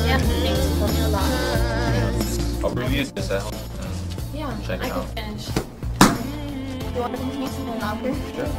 Yeah, thanks. You told me a lot. I'll review this at home. Yeah, Check it I out. can finish. You want to continue something longer?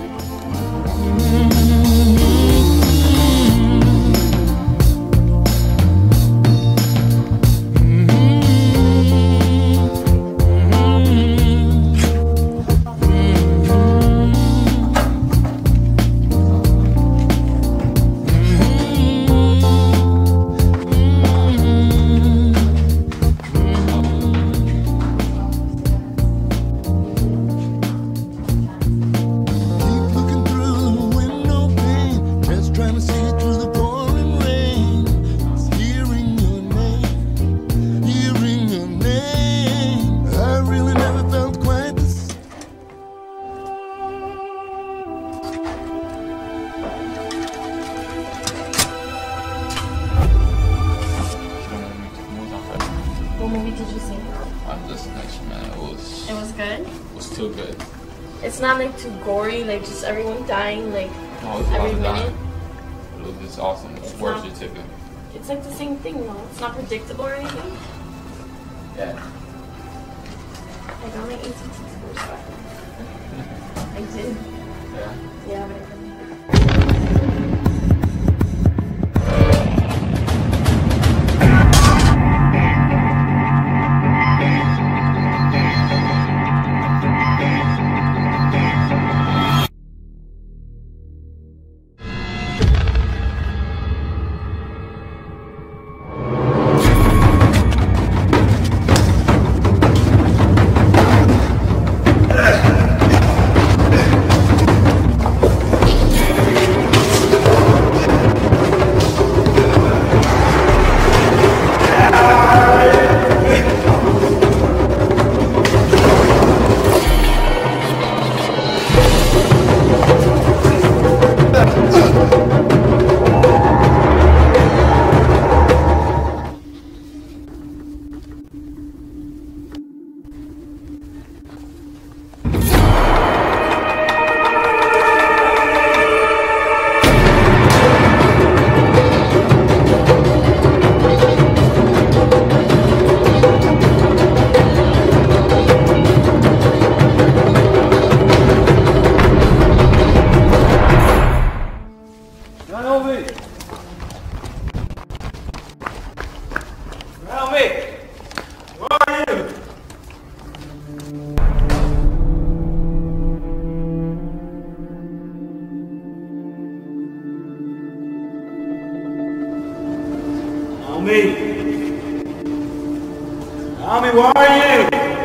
What movie did you see? This next man, it was good? It was too good. It's not like too gory, like just everyone dying like No, it's every a lot of minute. dying. It was just awesome. It's worth your ticket. It's like the same thing though. It's not predictable or anything. Yeah. I got my ACT scores back. I did. Yeah. Yeah, but I couldn't. Tommy, where are you?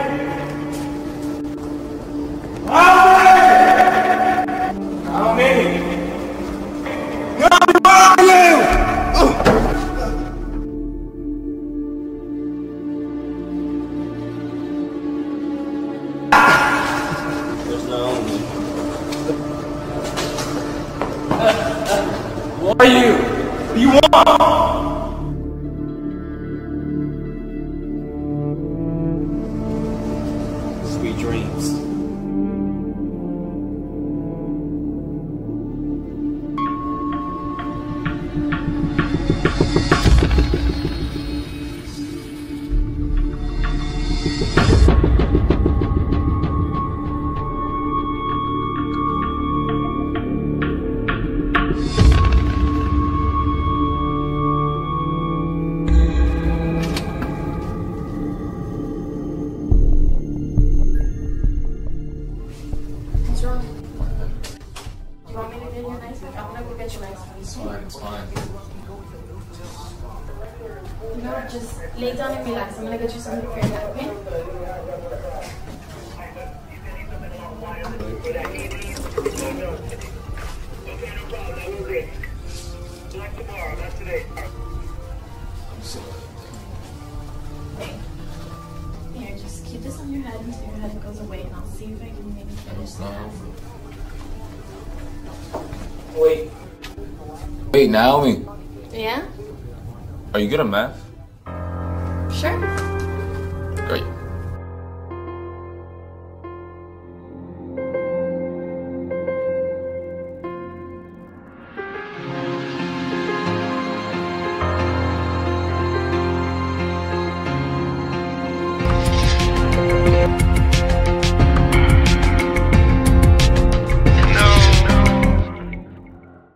Tommy! Tommy, where are you? There's no Tommy. Where are you? What do you want? Sweet dreams. It's fine. You know, just lay down and relax. I'm gonna get you something for your head, okay? Okay. Here, just keep this on your head until your head goes away, and I'll see if I can maybe finish that. Wait, Naomi. Yeah? Are you good at math? Sure. Great.